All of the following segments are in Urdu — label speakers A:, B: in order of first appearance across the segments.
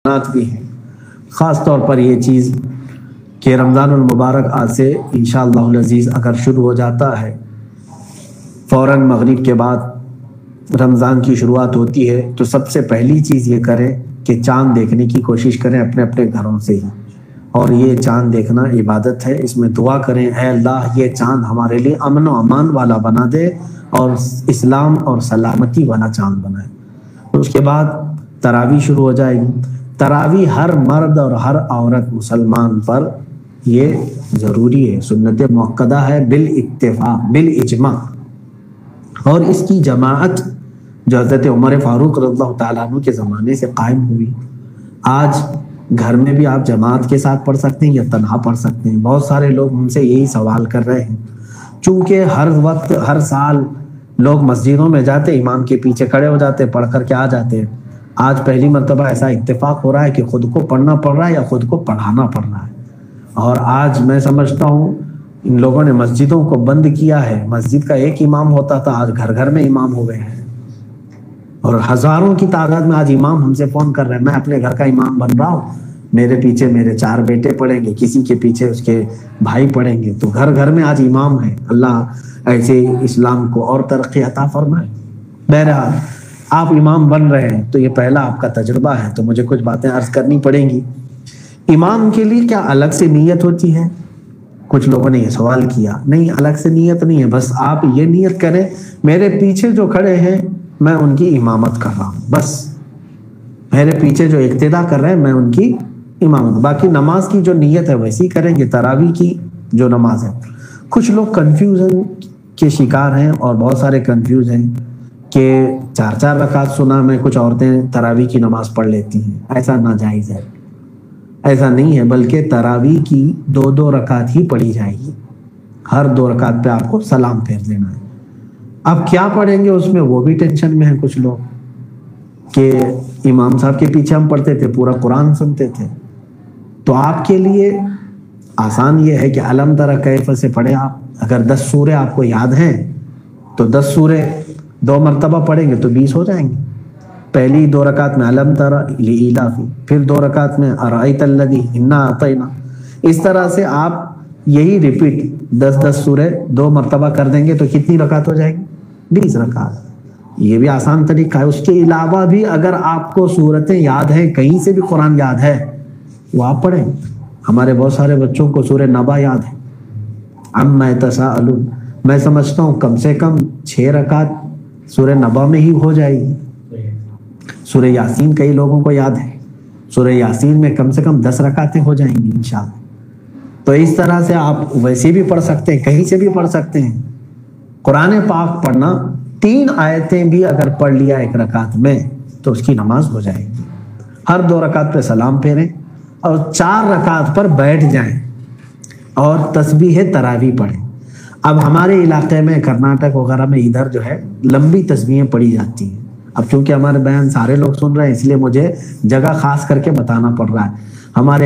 A: نعمت بھی ہیں، خاص طور پر یہ چیز کہ رمضان المبارک آج سے انشاءاللہ العزیز اگر شروع ہو جاتا ہے، فوراً مغرب کے بعد رمضان کی شروعات ہوتی ہے، تو سب سے پہلی چیز یہ کریں کہ چاند دیکھنے کی کوشش کریں اپنے اپنے گھروں سے ہی، اور یہ چاند دیکھنا عبادت ہے، اس میں دعا کریں اے اللہ یہ چاند ہمارے لیے امن و امان والا بنا دے اور اسلام اور سلامتی والا چاند بنائے۔ اس کے بعد تراویح شروع ہو جائے گی۔ تراویح ہر مرد اور ہر عورت مسلمان پر یہ ضروری ہے، سنت مؤکدہ ہے بالاتفاق بالاجماع، اور اس کی جماعت جو حضرت عمر فاروق رضی اللہ تعالیٰ عنہ کے زمانے سے قائم ہوئی۔ آج گھر میں بھی آپ جماعت کے ساتھ پڑھ سکتے ہیں یا تنہا پڑھ سکتے ہیں۔ بہت سارے لوگ ہم سے یہی سوال کر رہے ہیں، چونکہ ہر وقت ہر سال لوگ مسجدوں میں جاتے، امام کے پیچھے کھڑے ہو جاتے، پڑھ کر کے آ جاتے ہیں۔ آج پہلی مرتبہ ایسا اتفاق ہو رہا ہے کہ خود کو پڑھنا پڑ رہا ہے یا خود کو پڑھانا پڑ رہا ہے، اور آج میں سمجھتا ہوں ان لوگوں نے مسجدوں کو بند کیا ہے۔ مسجد کا ایک امام ہوتا تھا، آج گھر گھر میں امام ہو گئے ہیں، اور ہزاروں کی تعداد میں آج امام ہم سے فون کر رہے ہیں میں اپنے گھر کا امام بن رہا ہوں، میرے پیچھے میرے 4 بیٹے پڑھیں گے، کسی کے پیچھے اس کے بھائی پڑھیں گے، تو گھر گھر میں آج امام ہے۔ اللہ ایسے اسلام کو اور ترقی عطا فرمائے۔ بہرحال آپ امام بن رہے ہیں تو یہ پہلا آپ کا تجربہ ہے، تو مجھے کچھ باتیں عرض کرنی پڑیں گی۔ امام کے لیے کیا الگ سے نیت ہوتی ہے؟ کچھ لوگوں نے یہ سوال کیا۔ نہیں، الگ سے نیت نہیں ہے، بس آپ یہ نیت کریں میرے پیچھے جو کھڑے ہیں میں ان کی امامت کر رہا ہوں، بس میرے پیچھے جو اقتدا کر رہے ہیں میں ان کی امامت۔ باقی نماز کی جو نیت ہے ویسی کریں گے، تراویح کی جو نماز ہے۔ کچھ لوگ کنفیوژن کے شکار ہیں اور بہت سارے کنفیوز ہیں کہ 4 رکعت سنا میں کچھ عورتیں تراویح کی نماز پڑھ لیتی ہیں، ایسا ناجائز ہے، ایسا نہیں ہے، بلکہ تراویح کی 2 رکعت ہی پڑھی جائے گی، ہر 2 رکعت پہ آپ کو سلام پھیر دینا ہے۔ اب کیا پڑھیں گے اس میں وہ بھی ٹینشن میں ہیں کچھ لوگ، کہ امام صاحب کے پیچھے ہم پڑھتے تھے پورا قرآن سنتے تھے، تو آپ کے لیے آسان یہ ہے کہ علم تری کیف سے پڑھیں آپ۔ اگر 10 سورے آپ کو یاد ہیں تو 10 سورے 2 مرتبہ پڑھیں گے تو 20 ہو جائیں گے۔ پہلی 2 رکعت میں علم تری لإیلاف، پھر 2 رکعت میں ارأیت الذی انا اعطینا، اس طرح سے آپ یہی ریپیٹ 10 سورے 2 مرتبہ کر دیں گے تو کتنی رکعت ہو جائے گی؟ 20 رکعت۔ یہ بھی آسان طریقہ ہے۔ اس کے علاوہ بھی اگر آپ کو سورتیں یاد ہیں، کہیں سے بھی قرآن یاد ہے، وہ آپ پڑھیں۔ ہمارے بہت سارے بچوں کو سورہ نبا یاد ہے، عما یتساءلون، میں سمجھتا ہوں کم سے کم 6 رکعت سورہ نبا میں ہی ہو جائے گی۔ سورہ یاسین کئی لوگوں کو یاد ہے، سورہ یاسین میں کم سے کم 10 رکعتیں ہو جائیں گی انشاءاللہ۔ تو اس طرح سے آپ ویسے بھی پڑھ سکتے ہیں، کہیں سے بھی پڑھ سکتے ہیں۔ قرآن پاک پڑھنا 3 آیتیں بھی اگر پڑھ لیا 1 رکعت میں تو اس کی نماز ہو جائے گی۔ ہر 2 رکعت پہ سلام پھیریں اور 4 رکعت پر بیٹھ جائیں اور تسبیح تراویح پڑھیں۔ اب ہمارے علاقے میں کرناٹک وغیرہ میں ادھر جو ہے لمبی تسبیحیں پڑھی جاتی ہیں۔ اب چونکہ ہمارے بیان سارے لوگ سن رہے ہیں اس لیے مجھے جگہ خاص کر کے بتانا پڑ رہا ہے۔ ہمارے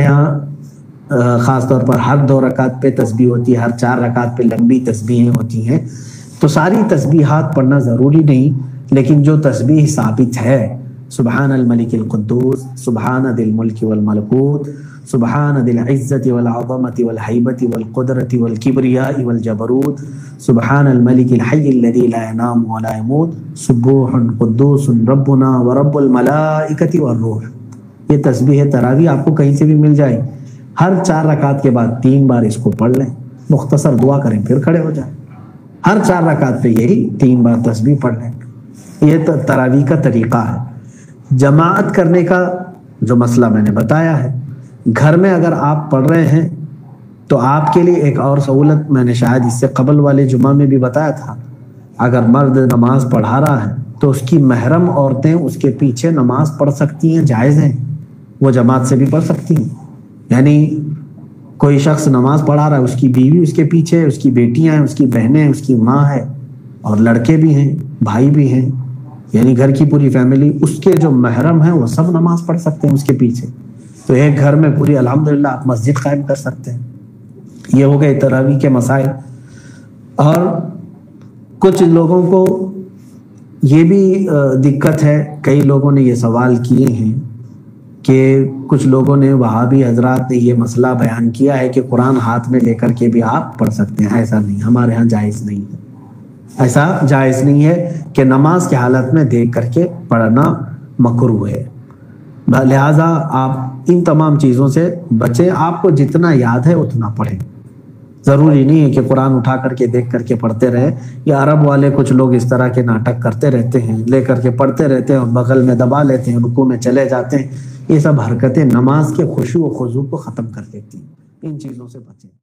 A: ہاں خاص طور پر ہر 2 رکعت پہ تسبیح ہوتی ہے، ہر 4 رکعت پہ لمبی تسبیحیں ہوتی ہیں۔ تو ساری تسبیحات پڑھنا ضروری نہیں، لیکن جو تسبیح ثابت ہے، سبحان الملک القدوس، سبحان ذی الملک والملکوت، سبحان ذی العزت والعظمت والہیبت والقدرت والکبریاء والجبروت، سبحان الملک الحی الذی لا ینام ولا یموت، سبوح قدوس ربنا ورب الملائکۃ والروح۔ یہ تسبیح تراویح آپ کو کہیں سے بھی مل جائے، ہر 4 رکعت کے بعد 3 بار اس کو پڑھ لیں، مختصر دعا کریں پھر کھڑے ہو جائیں، ہر 4 رکعت پہ یہی 3 بار تسبیح پڑھ لیں۔ یہ تراویح کا طریقہ ہے۔ جماعت کرنے کا جو مسئلہ میں نے بتایا ہے، گھر میں اگر آپ پڑھ رہے ہیں تو آپ کے لیے ایک اور سہولت میں نے شاید اس سے قبل والے جمعہ میں بھی بتایا تھا، اگر مرد نماز پڑھا رہا ہے تو اس کی محرم عورتیں اس کے پیچھے نماز پڑھ سکتی ہیں، جائز ہیں، وہ جماعت سے بھی پڑھ سکتی ہیں۔ یعنی کوئی شخص نماز پڑھا رہا ہے، اس کی بیوی اس کے پیچھے ہے، اس کی بیٹیاں ہیں، اس کی بہنیں ہیں، اس کی ماں ہے، اور لڑکے بھی ہیں، بھائی بھی ہیں، یعنی گھر کی پوری فیملی، اس کے جو محرم ہیں وہ سب نماز پڑھ سکتے ہیں اس کے پیچھے۔ تو ایک گھر میں پوری الحمدللہ آپ مسجد قائم کر سکتے ہیں۔ یہ ہو گئے تراویح کے مسائل۔ اور کچھ لوگوں کو یہ بھی دقت ہے، کئی لوگوں نے یہ سوال کیے ہیں کہ کچھ لوگوں نے وہابی حضرات نے یہ مسئلہ بیان کیا ہے کہ قرآن ہاتھ میں لے کر کے بھی آپ پڑھ سکتے ہیں. ایسا نہیں، ہمارے ہاں جائز نہیں ہے. ایسا جائز نہیں ہے کہ نماز کی حالت میں دیکھ کر کے پڑھنا مکروہ ہے. لہٰذا آپ ان تمام چیزوں سے بچیں. آپ کو جتنا یاد ہے اتنا پڑھیں. ضروری نہیں ہے کہ قرآن اٹھا کر کے دیکھ کر کے پڑھتے رہے. یا عرب والے کچھ لوگ اس طرح کے ناٹک کرتے رہتے ہیں، لے کر کے پڑھتے رہتے ہیں اور بغل میں دبا لیتے ہیں، رکوع میں چلے جاتے ہیں. یہ سب حرکتیں نماز کے خشوع و خضوع کو ختم کر دیتی ہیں. ان چیزوں سے بچیں.